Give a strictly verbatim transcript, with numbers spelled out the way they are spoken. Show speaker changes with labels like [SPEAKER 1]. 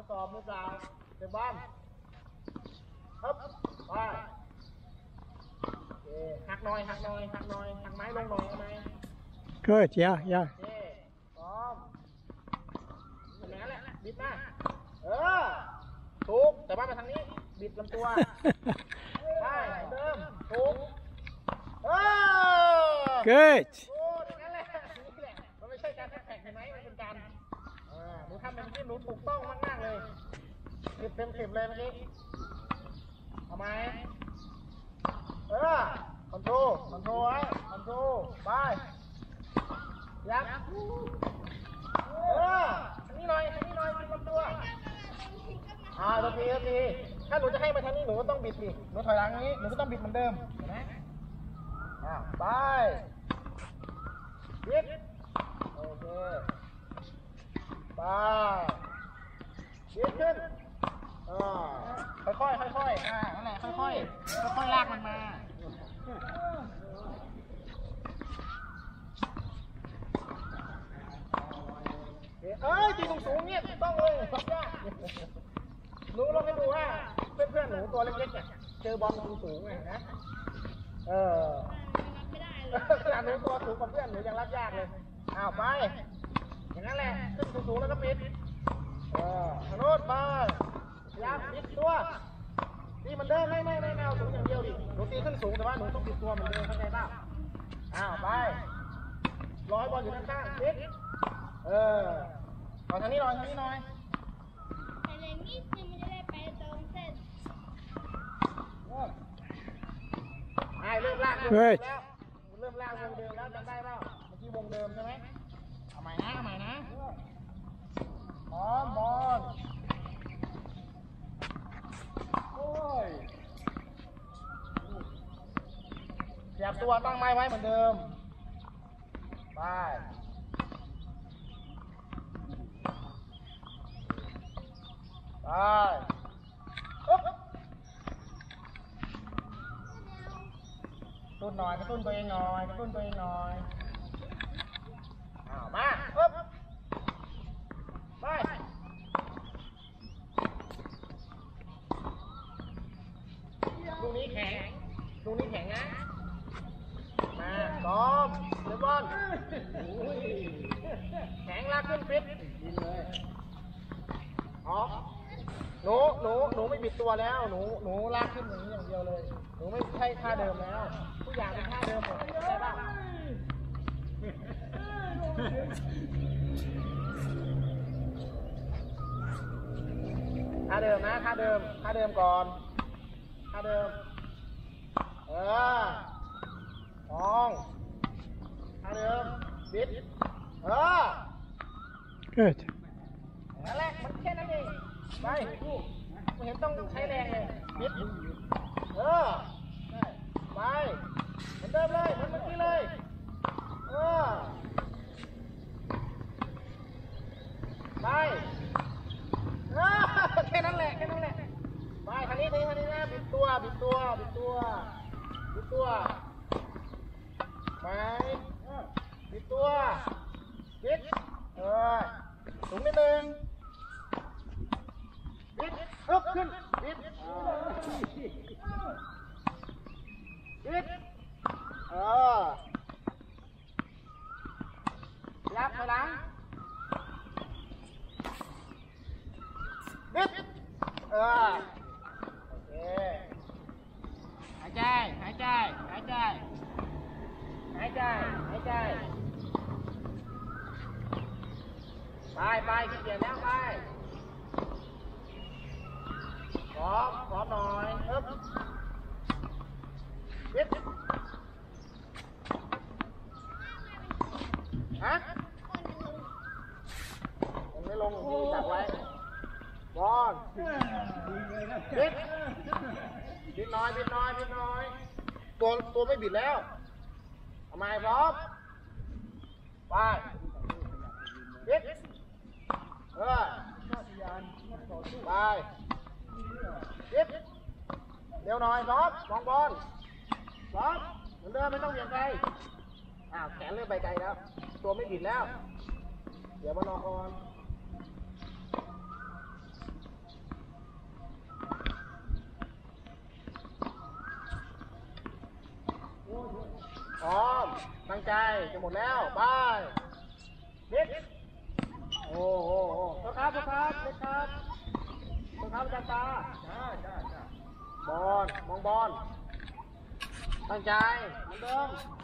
[SPEAKER 1] ดสอบมือเปล่าเต็มบ้านฮึบไปหักหน่อยหักหน่อยหักหน่อยหักไม้ลงหน่อยเอาไหม
[SPEAKER 2] Good, yeah, yeah.
[SPEAKER 1] โอเคพร้อมอย่างนั้นแหละบิดหน้าเออถูกแต่ว่ามาทางนี้บิดลำตัวใช่เดิมถูกเออ
[SPEAKER 2] Good.
[SPEAKER 1] โอ้อย่างนั้นแหละนี่แหละมันไม่ใช่การแท็กแท็กเห็นไหมมันเป็นการเออหนูทำเป็นที่หนูถูกต้องมากๆเลยสิบเต็มสิบเลยเมื่อกี้เอาไหมเออคอนโทรลคอนโทรลไว้คอนโทรลไปยักเอออันนี้หน่อยอันนี้หน่อยบิดลำตัวอ่าตัวทีตัวทีถ้าหนูจะให้มาทางนี้หนูก็ต้องบิดสิหนูถอยหลังนี้หนูก็ต้องบิดเหมือนเดิมเห็นไหมอ่าไปบิดโอเคไปบิดขึ้นอ่าค่อยๆค่อยๆอ่านั่นแหละค่อยๆค่อยๆลากมันมาเอ้ยจีนสูงๆเนี่ยต้องเลยสักยากหนูลองให้ดูว่าเพื่อนๆหนูตัวเล็กๆเนี่ยเจอบอลสูงๆไงนะเออขนาดหนูตัวสูงกว่าเพื่อนหนูยังรับยากเลยอ้าวไปอย่างนั้นแหละขึ้นสูงๆแล้วก็ปิดเออทะลุไปยับปิดตัวตีมันเดินไม่ไม่ไม่เอาสูงอย่างเดียวดิหนูตีขึ้นสูงแต่ว่าหนูต้องปิดตัวมันเดินเข้าใจเปล่าอ้าวไปร้อยบอลอยู่ข้างๆปิดเออเอาทางนี้หน่อยทางนี้หน่อยแต่ในนี้มันจะได้ไปตรงเส้นไอ้เริ่มลากวงเดิมแล้วเริ่มลากวงเดิมแล้วจำได้เปล่าเมื่อกี้วงเดิมใช่ไหมเอาใหม่นะเอาใหม่นะพร้อมบอลโอ้ยเสียบตัวตั้งไม้ไว้เหมือนเดิมไปไปอุ๊บตุ้นหน่อยกระตุ้นตัวเองหน่อยกระตุ้นตัวเองหน่อยอ้าวมาอุ๊บไปลูกนี้แข็งลูกนี้แข็งนะมาซ้อมเดี๋ยวบอลแข็งลากขึ้นฟิตอ๋อหนูหนูหนูไม่บิดตัวแล้วหนูหนูลากขึ้นอย่างนี้อย่างเดียวเลยหนูไม่ใช่ท่าเดิมแล้วทุกอย่างเป็นท่าเดิมหมดใช่ป่ะท่าเดิมนะท่าเดิมท่าเดิมก่อนท่าเดิมเออมองท่าเดิมบิดเออ
[SPEAKER 2] Good.
[SPEAKER 1] นั่นแหละมันแค่นั้นเองไปไม่เห็นต้องใช้แรงเลยบิดเออไปเหมือนเดิมเลยเหมือนเมื่อกี้เลยเออไปเออแค่นั้นแหละแค่นั้นแหละไปคันนี้นี่คันนี้นะบิดตัวบิดตัวบิดตัวบิดตัวไปบิดตัวบิดเออสูงนิดนึงบิดฮึบขึ้นบิดบิดเออยับไปหลังบิดเออโอเคหายใจหายใจหายใจหายใจหายใจไปไปขี้เกียจแล้วไปพร้อมพร้อมหน่อยอึ๊บยึดฮะยังไม่ลงที่จับไว้บอลบิดบิดน้อยบิดน้อยบิดน้อยตัวตัวไม่บิดแล้วทำไมพร้อมไปบิดเออไปบิดเร็วหน่อยพร้อมมองบอลพร้อมเหมือนเดิมไม่ต้องเบี่ยงไกลอ้าวแขนเริ่มไปไกลแล้วตัวไม่บิดแล้วเดี๋ยวมานอนก่อนตั้งใจจะหมดแล้วบายเด็กโอ้โหโอ้ครับครับเด็กครับครับอาจารย์ตาจ้าจ้าจ้าบอลมองบอลตั้งใจเหมือนเดิม